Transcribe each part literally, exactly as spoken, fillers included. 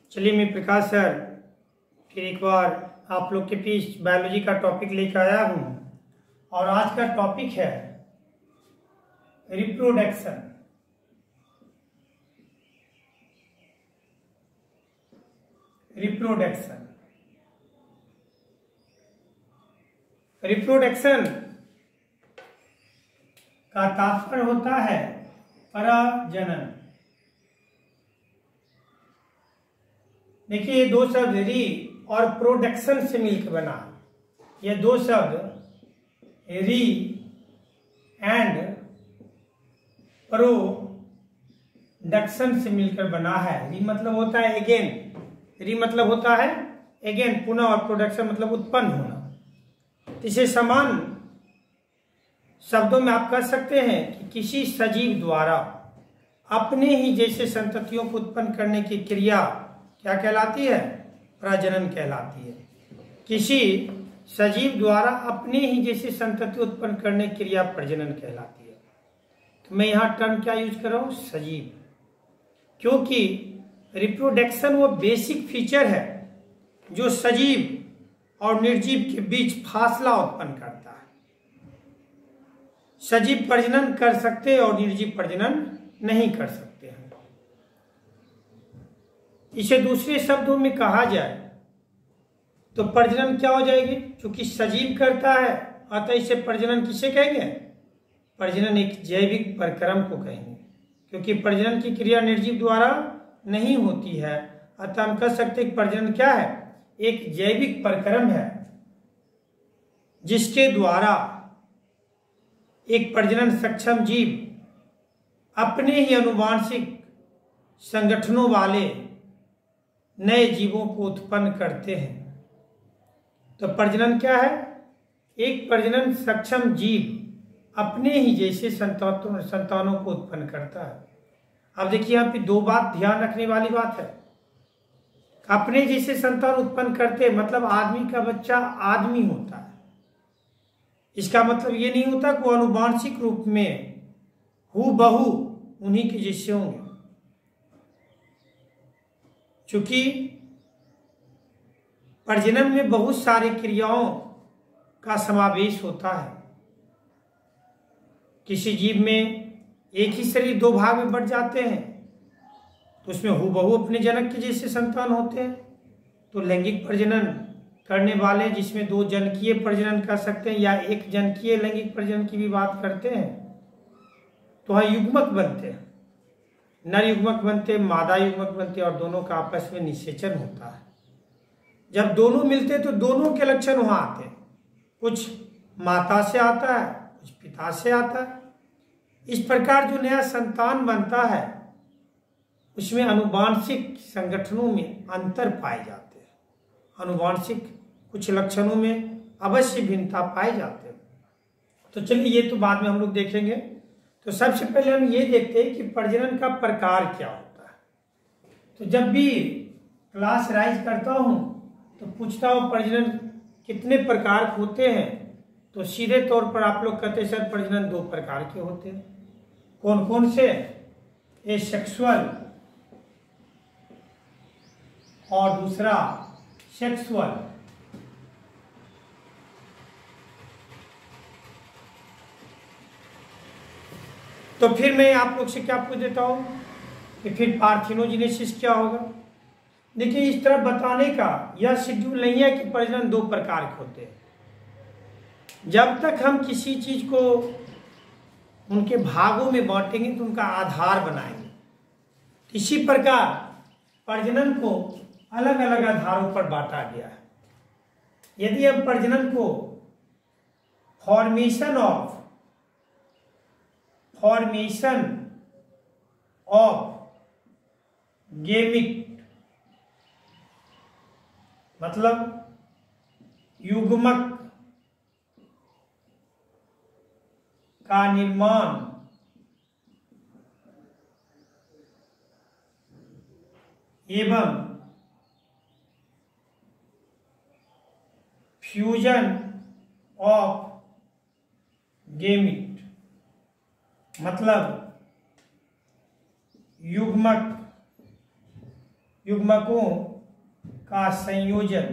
चलिए मैं प्रकाश सर फिर एक बार आप लोग के बीच बायोलॉजी का टॉपिक लेकर आया हूँ और आज का टॉपिक है रिप्रोडक्शन। रिप्रोडक्शन रिप्रोडक्शन का तात्पर्य होता है प्रजनन। देखिए ये दो शब्द री और प्रोडक्शन से मिलकर बना। ये दो शब्द री एंड प्रोडक्शन से मिलकर बना है। री मतलब होता है अगेन, री मतलब होता है अगेन पुनः, और प्रोडक्शन मतलब उत्पन्न होना। इसे समान शब्दों में आप कह सकते हैं कि किसी सजीव द्वारा अपने ही जैसे संततियों को उत्पन्न करने की क्रिया क्या कहलाती है? प्रजनन कहलाती है। किसी सजीव द्वारा अपने ही जैसे संतति उत्पन्न करने की क्रिया प्रजनन कहलाती है। तो मैं यहाँ टर्म क्या यूज कर रहा हूँ? सजीव, क्योंकि रिप्रोडक्शन वो बेसिक फीचर है जो सजीव और निर्जीव के बीच फासला उत्पन्न करता है। सजीव प्रजनन कर सकते और निर्जीव प्रजनन नहीं कर सकते हैं। इसे दूसरे शब्दों में कहा जाए तो प्रजनन क्या हो जाएगी? क्योंकि सजीव करता है अतः इसे प्रजनन किसे कहेंगे? प्रजनन एक जैविक प्रक्रम को कहेंगे, क्योंकि प्रजनन की क्रिया निर्जीव द्वारा नहीं होती है। अतः हम कह सकते हैं कि प्रजनन क्या है? एक जैविक प्रक्रम है जिसके द्वारा एक प्रजनन सक्षम जीव अपने ही अनुवांशिक संगठनों वाले नए जीवों को उत्पन्न करते हैं। तो प्रजनन क्या है? एक प्रजनन सक्षम जीव अपने ही जैसे संतानों संतानों को उत्पन्न करता है। अब देखिए यहाँ पे दो बात ध्यान रखने वाली बात है। अपने जैसे संतान उत्पन्न करते मतलब आदमी का बच्चा आदमी होता है। इसका मतलब ये नहीं होता कि वो अनुवांशिक रूप में हूबहू उन्हीं के जैसे होंगे, चूंकि प्रजनन में बहुत सारी क्रियाओं का समावेश होता है। किसी जीव में एक ही शरीर दो भाग में बढ़ जाते हैं तो उसमें हूबहू अपने जनक के जैसे संतान होते हैं। तो लैंगिक प्रजनन करने वाले जिसमें दो जनकीय प्रजनन कर सकते हैं या एक जनकीय लैंगिक प्रजनन की भी बात करते हैं तो वह युग्मक बनते हैं। नर युग्मक बनते, मादा युग्मक बनते और दोनों का आपस में निषेचन होता है। जब दोनों मिलते तो दोनों के लक्षण वहां आते हैं। कुछ माता से आता है, कुछ पिता से आता है। इस प्रकार जो नया संतान बनता है उसमें अनुवांशिक संगठनों में अंतर पाए जाते हैं। अनुवांशिक कुछ लक्षणों में अवश्य भिन्नता पाए जाते हैं। तो चलिए ये तो बाद में हम लोग देखेंगे। तो सबसे पहले हम ये देखते हैं कि प्रजनन का प्रकार क्या होता है। तो जब भी क्लास राइज करता हूँ तो पूछता हूँ प्रजनन कितने प्रकार के होते हैं, तो सीधे तौर पर आप लोग कहते हैं सर प्रजनन दो प्रकार के होते हैं। कौन कौन से? ए सेक्सुअल और दूसरा सेक्सुअल। तो फिर मैं आप लोग से क्या पूछ देता हूं कि फिर पार्थिनोजेनेसिस क्या होगा? देखिए इस तरह बताने का यह शेड्यूल नहीं है कि प्रजनन दो प्रकार के होते हैं। जब तक हम किसी चीज को उनके भागों में बांटेंगे तो उनका आधार बनाएंगे। इसी प्रकार प्रजनन को अलग अलग आधारों पर बांटा गया है। यदि हम प्रजनन को formation of formation of gamete मतलब युग्मक का निर्माण एवं फ्यूजन ऑफ गेमिट मतलब युग्मक युग्मकों का संयोजन।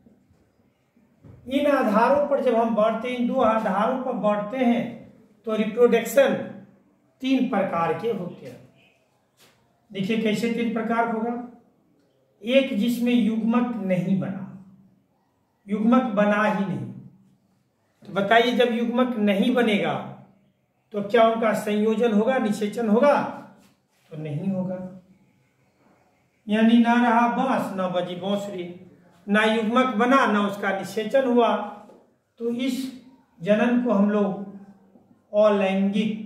इन आधारों पर जब हम बढ़ते इन दो आधारों पर बढ़ते हैं तो रिप्रोडक्शन तीन प्रकार के होते हैं। देखिए कैसे तीन प्रकार होगा। एक जिसमें युग्मक नहीं बना, युग्मक बना ही नहीं। तो बताइए जब युग्मक नहीं बनेगा तो क्या उनका संयोजन होगा, निषेचन होगा? तो नहीं होगा। यानी ना रहा बांस ना बजी बांसुरी, ना युग्मक बना ना उसका निषेचन हुआ। तो इस जनन को हम लोग अलैंगिक,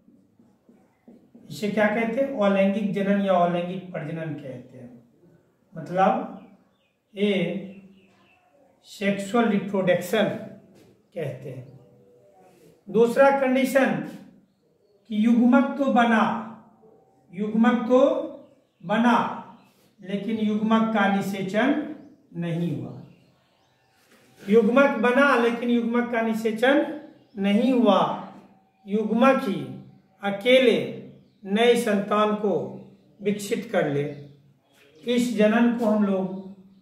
इसे क्या कहते हैं? अलैंगिक जनन या अलैंगिक प्रजनन कहते हैं। मतलब ये सेक्सुअल रिप्रोडक्शन कहते हैं। दूसरा कंडीशन कि युग्मक तो बना, युग्मक तो बना लेकिन युग्मक का निषेचन नहीं हुआ। युग्मक बना लेकिन युग्मक का निषेचन नहीं हुआ। युग्मक ही अकेले नए संतान को विकसित कर ले, इस जनन को हम लोग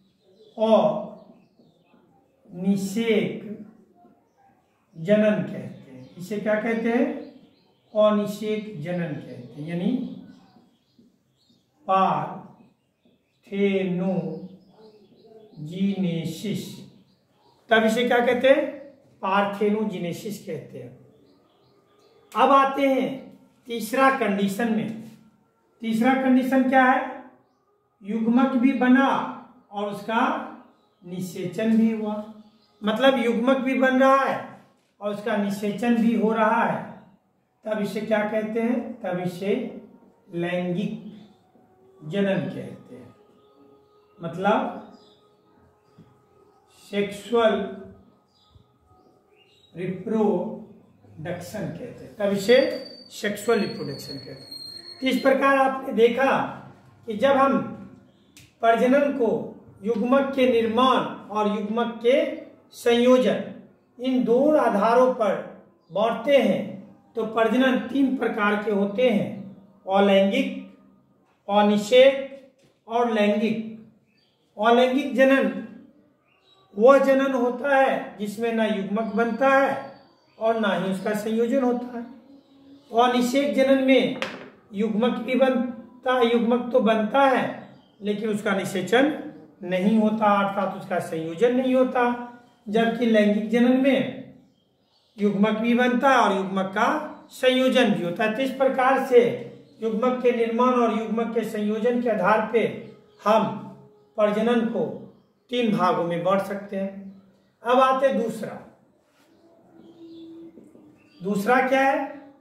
अनिषेक जनन कहते हैं। इसे क्या कहते हैं? अनिषेक जनन कहते हैं। यानी पार्थेनोजीनेसिस, तब इसे क्या कहते हैं? पार्थेनोजीनेसिस कहते हैं। अब आते हैं तीसरा कंडीशन में। तीसरा कंडीशन क्या है? युग्मक भी बना और उसका निषेचन भी हुआ। मतलब युग्मक भी बन रहा है और उसका निषेचन भी हो रहा है, तब इसे क्या कहते हैं? तब इसे लैंगिक जनन कहते हैं। मतलब सेक्सुअल रिप्रोडक्शन कहते हैं, तब इसे सेक्सुअल रिप्रोडक्शन कहते हैं। तो इस प्रकार आपने देखा कि जब हम प्रजनन को युग्मक के निर्माण और युग्मक के संयोजन इन दो आधारों पर बांटते हैं तो प्रजनन तीन प्रकार के होते हैं: अलैंगिक, अनिषेक और लैंगिक। अलैंगिक जनन वह जनन होता है जिसमें ना युग्मक बनता है और ना ही उसका संयोजन होता है। अनिषेक जनन में युग्मक भी बनता है, युग्मक तो बनता है लेकिन उसका निषेचन नहीं होता, अर्थात उसका संयोजन नहीं होता। जबकि लैंगिक जनन में युग्मक भी बनता है और युग्मक का संयोजन भी होता है। तो इस प्रकार से युग्मक के निर्माण और युग्मक के संयोजन के आधार पे हम प्रजनन को तीन भागों में बांट सकते हैं। अब आते दूसरा। दूसरा क्या है?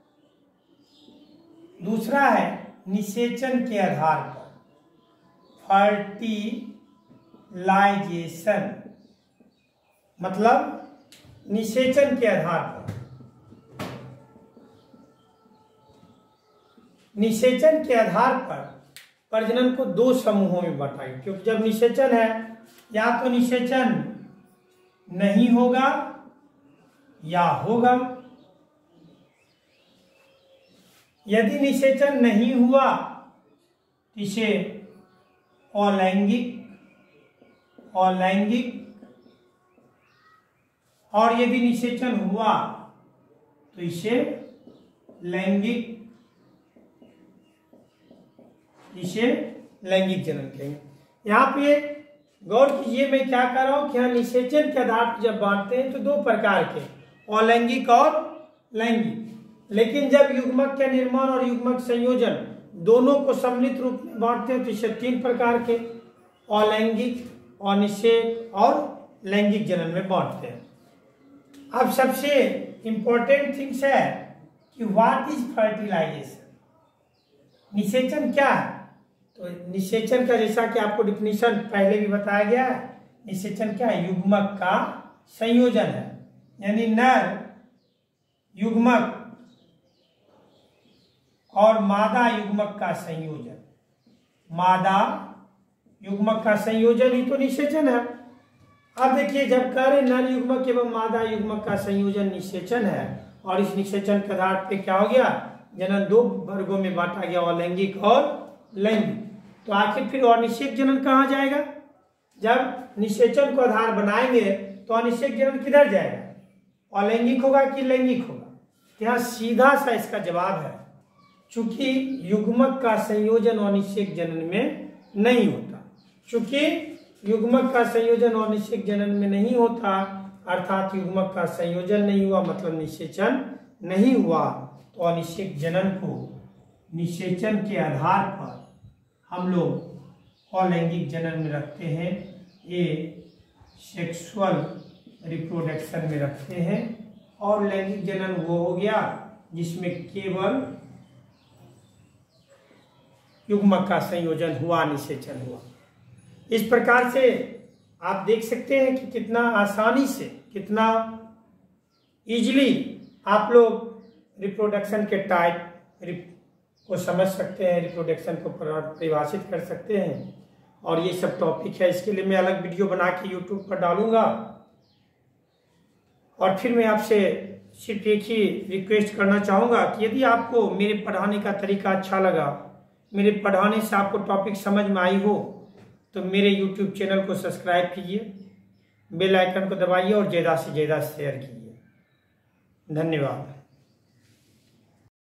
दूसरा है निषेचन के आधार पर फर्टिलाइजेशन। मतलब निषेचन के आधार पर, निषेचन के आधार पर प्रजनन को दो समूहों में बांटा गया। क्योंकि जब निषेचन है, या तो निषेचन नहीं होगा या होगा। यदि निषेचन नहीं हुआ तो इसे अलैंगिक, अलैंगिक, और यदि निषेचन हुआ तो इसे लैंगिक, इसे लैंगिक जनन कहेंगे। यहाँ पे गौर कीजिए, मैं क्या कर रहा हूं कि यहाँ निषेचन के आधार पर जब बांटते हैं तो दो प्रकार के, अलैंगिक और लैंगिक। लेकिन जब युग्मक के निर्माण और युग्मक संयोजन दोनों को सम्मिलित रूप में बांटते हैं तो इसे तीन प्रकार के, अलैंगिक, अनिषेक और लैंगिक जनन में बांटते हैं। अब सबसे इंपॉर्टेंट थिंग्स है कि व्हाट इज फर्टिलाइजेशन। निषेचन क्या है? तो निषेचन का जैसा कि आपको डिफिनीशन पहले भी बताया गया है, निषेचन क्या है? युग्मक का संयोजन है। यानी नर युग्मक और मादा युग्मक का संयोजन, मादा युग्मक का संयोजन ही तो निषेचन है। अब देखिए, जब कह रहे नर युग्मक एवं मादा युग्मक का संयोजन निषेचन है और इस निषेचन के आधार पे क्या हो गया? जनन दो वर्गों में बांटा गया, अलैंगिक और लैंगिक। तो आखिर फिर अनिषेक जनन कहाँ जाएगा? जब निषेचन को आधार बनाएंगे तो अनिषेक जनन किधर जाएगा? अलैंगिक होगा कि लैंगिक होगा? यहाँ सीधा सा इसका जवाब है, चूंकि युग्मक का संयोजन अनिषेक जनन में नहीं होता। चूंकि युग्मक का संयोजन अनिषेक जनन में नहीं होता, अर्थात युग्मक का संयोजन नहीं हुआ मतलब निषेचन नहीं हुआ, तो अनिषेक जनन को निषेचन के आधार पर हम लोग अलैंगिक जनन में रखते हैं, ये सेक्सुअल रिप्रोडक्शन में रखते हैं। और लैंगिक जनन वो हो गया जिसमें केवल युग्मक का संयोजन हुआ, निषेचन हुआ। इस प्रकार से आप देख सकते हैं कि कितना आसानी से, कितना इजीली आप लोग रिप्रोडक्शन के टाइप को समझ सकते हैं, रिप्रोडक्शन को परिभाषित कर सकते हैं। और ये सब टॉपिक है, इसके लिए मैं अलग वीडियो बना के यूट्यूब पर डालूंगा। और फिर मैं आपसे सिर्फ एक ही रिक्वेस्ट करना चाहूँगा कि यदि आपको मेरे पढ़ाने का तरीका अच्छा लगा, मेरे पढ़ाने से आपको टॉपिक समझ में आई हो, तो मेरे यूट्यूब चैनल को सब्सक्राइब कीजिए, बेल आइकन को दबाइए और ज़्यादा से ज़्यादा शेयर कीजिए। धन्यवाद।